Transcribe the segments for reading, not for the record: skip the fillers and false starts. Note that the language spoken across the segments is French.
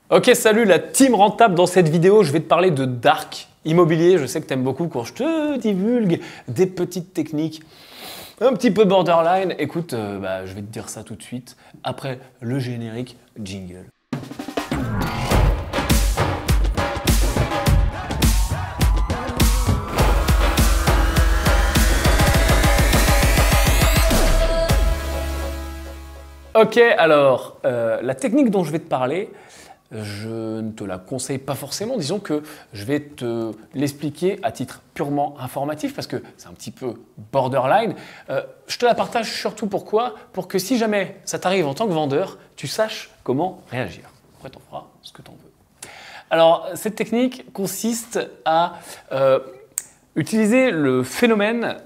Ok, salut la team rentable. Dans cette vidéo, je vais te parler de dark immobilier. Je sais que tu aimes beaucoup quand je te divulgue des petites techniques un petit peu borderline. Écoute, je vais te dire ça tout de suite après le générique jingle. Ok, alors, la technique dont je vais te parler, je ne te la conseille pas forcément. Disons que je vais te l'expliquer à titre purement informatif parce que c'est un petit peu borderline. Je te la partage surtout pourquoi? Pour que si jamais ça t'arrive en tant que vendeur, tu saches comment réagir. Après, t'en feras ce que t'en veux. Alors, cette technique consiste à utiliser le phénomène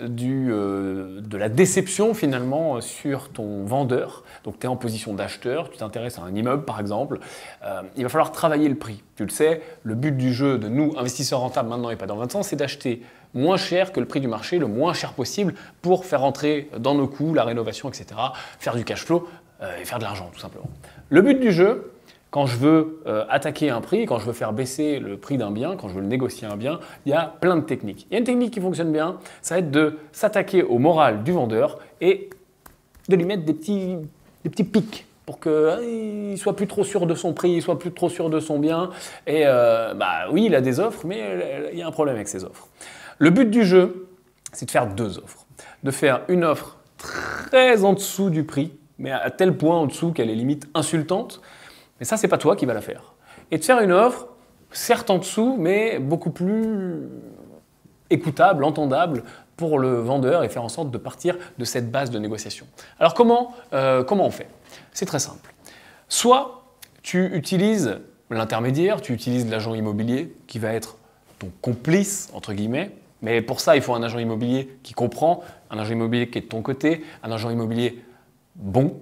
de la déception finalement sur ton vendeur. Donc tu es en position d'acheteur, tu t'intéresses à un immeuble par exemple, il va falloir travailler le prix. Tu le sais, le but du jeu de nous, investisseurs rentables maintenant et pas dans 20 ans, c'est d'acheter moins cher que le prix du marché, le moins cher possible pour faire rentrer dans nos coûts la rénovation, etc., faire du cash flow et faire de l'argent tout simplement. Le but du jeu, quand je veux attaquer un prix, quand je veux faire baisser le prix d'un bien, quand je veux négocier un bien, il y a plein de techniques. Il y a une technique qui fonctionne bien, ça va être de s'attaquer au moral du vendeur et de lui mettre des petits pics pour qu'il ne soit plus trop sûr de son prix, il soit plus trop sûr de son bien. Et oui, il a des offres, mais il y a un problème avec ces offres. Le but du jeu, c'est de faire deux offres. De faire une offre très en dessous du prix, mais à tel point en dessous qu'elle est limite insultante. Mais ça, c'est pas toi qui vas la faire. Et de faire une offre, certes en dessous, mais beaucoup plus écoutable, entendable pour le vendeur et faire en sorte de partir de cette base de négociation. Alors comment on fait? C'est très simple. Soit tu utilises l'intermédiaire, tu utilises l'agent immobilier qui va être ton complice, entre guillemets, mais pour ça, il faut un agent immobilier qui comprend, un agent immobilier qui est de ton côté, un agent immobilier bon,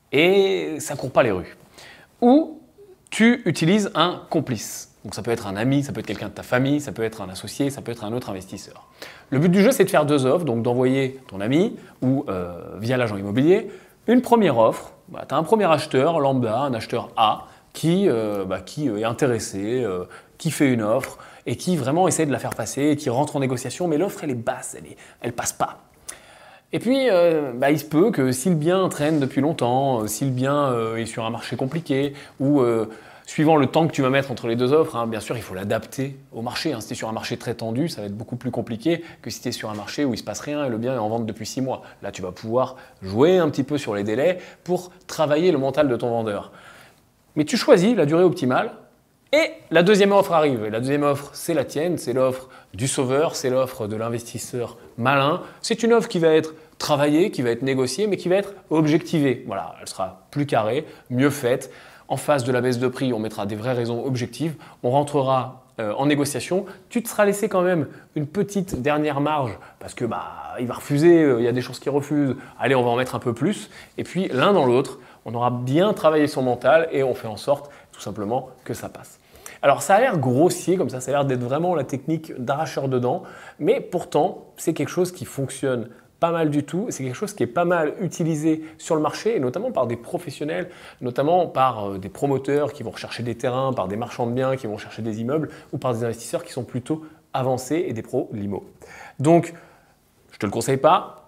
et ça ne court pas les rues. Ou tu utilises un complice. Donc ça peut être un ami, ça peut être quelqu'un de ta famille, ça peut être un associé, ça peut être un autre investisseur. Le but du jeu, c'est de faire deux offres, donc d'envoyer ton ami ou via l'agent immobilier une première offre. Tu as un premier acheteur lambda, un acheteur A, qui est intéressé, qui fait une offre et qui vraiment essaie de la faire passer et qui rentre en négociation, mais l'offre elle est basse, elle passe pas. Et puis, il se peut que si le bien traîne depuis longtemps, si le bien est sur un marché compliqué, ou suivant le temps que tu vas mettre entre les deux offres, bien sûr, il faut l'adapter au marché. Si tu es sur un marché très tendu, ça va être beaucoup plus compliqué que si tu es sur un marché où il ne se passe rien et le bien est en vente depuis 6 mois. Là, tu vas pouvoir jouer un petit peu sur les délais pour travailler le mental de ton vendeur. Mais tu choisis la durée optimale. Et la deuxième offre arrive. Et la deuxième offre, c'est la tienne, c'est l'offre du sauveur, c'est l'offre de l'investisseur malin. C'est une offre qui va être travaillée, qui va être négociée, mais qui va être objectivée. Voilà, elle sera plus carrée, mieux faite. En face de la baisse de prix, on mettra des vraies raisons objectives. On rentrera en négociation. Tu te seras laissé quand même une petite dernière marge parce que il va refuser, il y a des choses qu'il refuse. Allez, on va en mettre un peu plus. Et puis l'un dans l'autre, on aura bien travaillé son mental et on fait en sorte tout simplement que ça passe. Alors ça a l'air grossier comme ça a l'air d'être vraiment la technique d'arracheur de dents, mais pourtant c'est quelque chose qui fonctionne pas mal du tout, c'est quelque chose qui est pas mal utilisé sur le marché et notamment par des professionnels, notamment par des promoteurs qui vont rechercher des terrains, par des marchands de biens qui vont chercher des immeubles ou par des investisseurs qui sont plutôt avancés et des pros limo. Donc je te le conseille pas.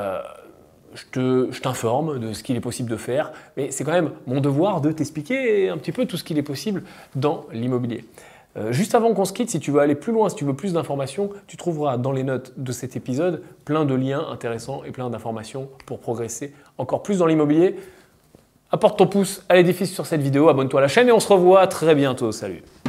Je t'informe de ce qu'il est possible de faire, mais c'est quand même mon devoir de t'expliquer un petit peu tout ce qu'il est possible dans l'immobilier. Juste avant qu'on se quitte, si tu veux aller plus loin, si tu veux plus d'informations, tu trouveras dans les notes de cet épisode plein de liens intéressants et plein d'informations pour progresser encore plus dans l'immobilier. Apporte ton pouce à l'édifice sur cette vidéo, abonne-toi à la chaîne et on se revoit très bientôt. Salut!